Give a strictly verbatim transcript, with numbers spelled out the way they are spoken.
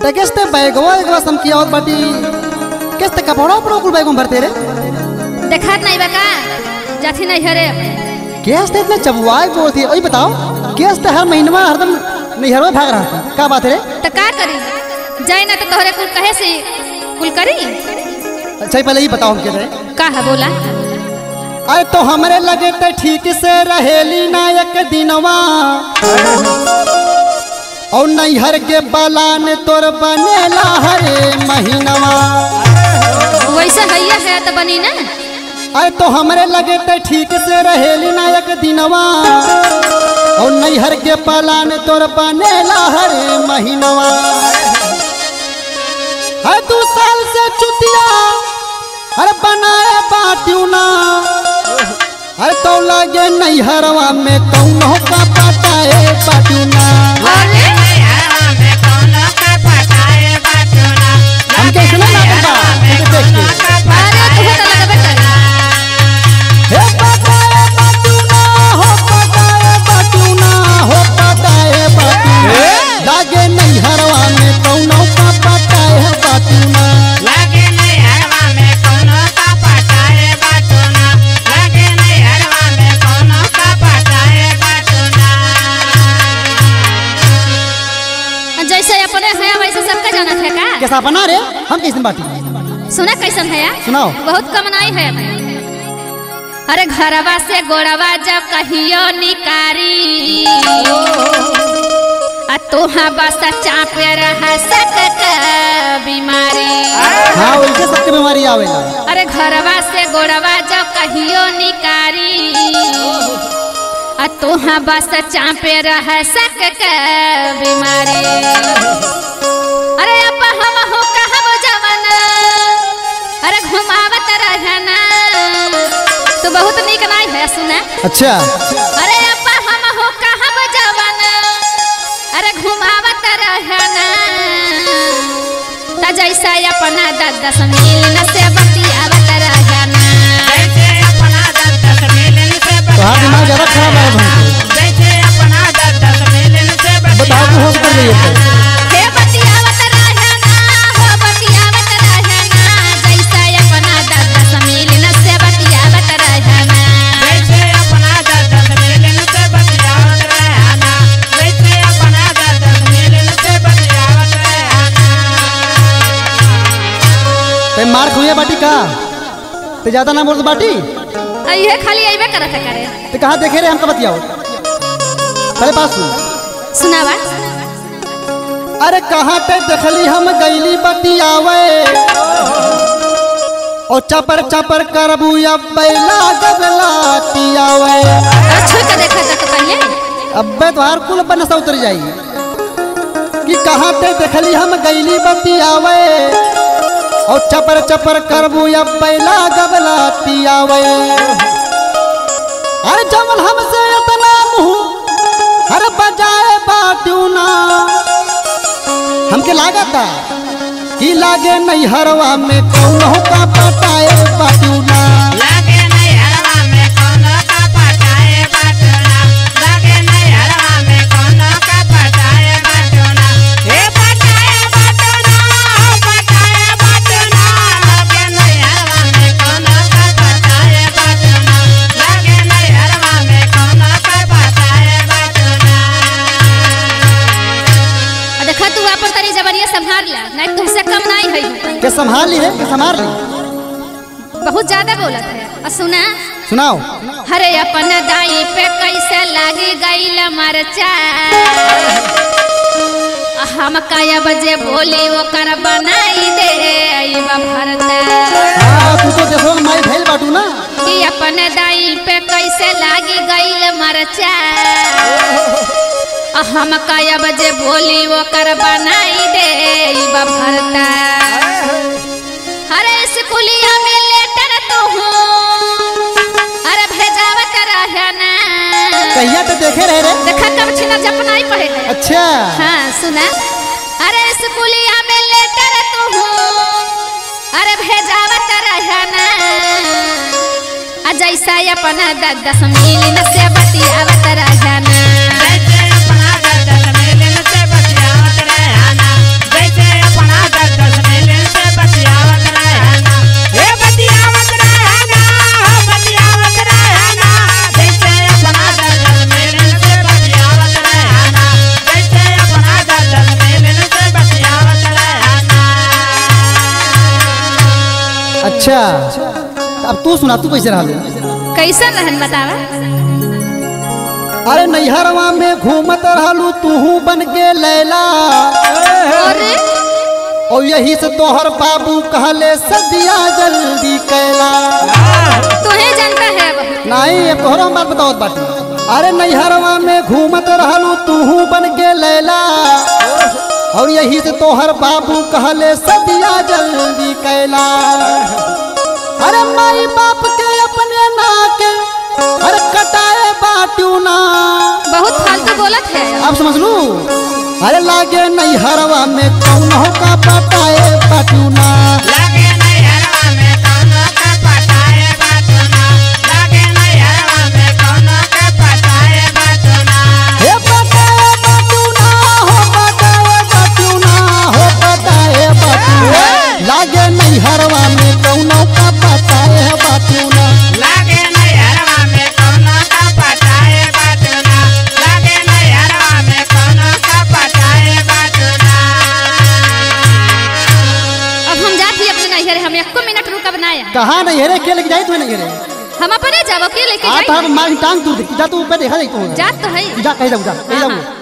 ते किस्ते बैगवा एक बार समकी और बाटी किस्ते कपड़ा पर कुल बैगों भरते रे देखत नहीं बका जाथी नहीं हरे किस्ते इतने चबुआई बोलती है ओए बताओ किस्ते हर महीना हरदम नैहरवा भाग रहा था का बात रे तो का करी जाए ना तो तोहरे कुल कहे से कुल करी। अच्छा पहले ही बताओ हम के का है बोला। अरे तो हमरे लगे ते ठीक से रहेली नायक दिनवा और नैहर के बालान तोर बनेला हरे महीनवा वैसा हैया है तो बनी ना। अरे तो हमरे लगे ते ठीक से रहेली नायक दिनवा और नैहर के बालान तोर बनेला हरे महीनवा है दू साल से चुतिया अरे बनाए बाटियो ना अरे तो लगे नैहरवा में कौनो का पटाए बाटियो ना हम कैसे ना पता देख के अरे तू तो लगबे करी हे पटाए बाटियो ना हो पटाए बाटियो ना हो पटाए बाटियो लगे नैहरवा में कौनो का पटाए बाटियो ना जैसे अपने है वैसे सबका जाना है का कैसा बना रे हम कैसे बाटी सुना कैसन है यार सुनाओ बहुत कमनाई है। अरे घरवा से गोड़वा जब कहियो निकारी आ तोहा बस चापे रहा सक बीमारी। हाँ वैसे सबके बीमारी आवेला। अरे घरवा से गोड़वा जब कहियो निकारी आ तोहा बस चापे रहा सक बीमारी। अरे अब हम हो कहब जवाना अरे घुमावत रहना तो बहुत निक नहीं है सुना। अच्छा अरे अपा हम हो कहब जवाना अरे घुमावत रहना त जैसा अपना दस दस मिलन से बतियावत रहना। तो दिमाग ज्यादा खराब है बताओ तू हो कर रही है हे बतियावत रहना हो बतियावत रहना जैसा अपना दस दस मिलन से बतियावत रहना। ते मार खुए बाटी का ते ज्यादा ना बोल बाटी ये खाली आइबे करत है करे ते कहां देखे रे हमका बतियाओ पहले पास सुन सुनावा। अरे कहां ते देखली हम गईली बतियावे और चपर चपर करबू अब बैला गबला तियावे। अच्छा का देखा था पहले अबे तोहार कुल पर नशा उतर जाई कि कहां ते देखली हम गईली बतियावे और चपर चपर करबू अब बैला गबला तियावे। अरे जमल हमसे इतना मुंह हर बजाए बाटियो ना हमके लागता कि लागे नैहरवा में कौनो का पटाए बाटियो ना। संभाल ला नहीं तुमसे कम नहीं है के संभाल ली है के संभाल ली बहुत ज्यादा बोलत है। और सुना सुनाओ। हरे अपन दाई पे कैसे लागी गईल मरचा हम काया बजे बोले वो कर बनाई दे आईबा भरता। हां तू तो देखो माई भेल बाटू ना कि अपन दाई पे कैसे लागी गईल मरचा हम काया बजे बोली वो कर बनाई दे भरता। अरे स्कूलिया में लेटर तो हूँ अरे भेजावत रहना कहिया तो देखे रहे रे देखा कब छिना जपना ही पड़े है। अच्छा हाँ सुना। अरे स्कूलिया में लेटर तो हूँ अरे भेजावत रहना जैसा अपना दस दस मिलन से बतियावत रहना। जैसे अपना दस दस मिलन से बतियावत रहना जैसे अच्छा अब तू सुना, तू कैसे रहा? कैसन रहन बतावा? अरे नैहरवा में घूमत रहलू तू बन के लैला, अरे और यही से तोहर बाबू कहले सदिया जल्दी कैला। तुहे जानता है बहुत। नहीं अब तोहरा बात बताओ बाटी। अरे नैहरवा में घूमत रहलू तू बन के लैला, और यही से तोहर बाबू कहले सदिया जल्दी कैला। अरे माई बाप के अपने नाके अरे कटाए बाटू ना, बहुत फालतू बोलत है। अब समझ लू। अरे लागे नैहरवा में कौनो का पटाए बाटू ना, लागे नैहरवा में कौनो का पटाए बाटू ना, लागे नैहरवा में कौनो का पटाए बाटू ना। हे पटाए बाटू ना हो, पटाए बाटू ना हो, पटाए बाटू ना। लागे नैहरवा में कौनो का पटाए बाटू ना, लागे नैहरवा में कौनो का पटाए बाटू ना, लागे नैहरवा में कौनो का पटाए बाटू ना। अब हम जाती अपने नैहर, हम एको मिनट रुका बनाया। कहाँ नहीं हेरे के लेके जाई तू नहीं हेरे? हम अपने जाबो के लेके आ जाई। तो मारी टांग तू जा, तू ऊपर देखा जाई तू। जात तो है। जा कहीं जाऊ, जा कहीं जाऊ।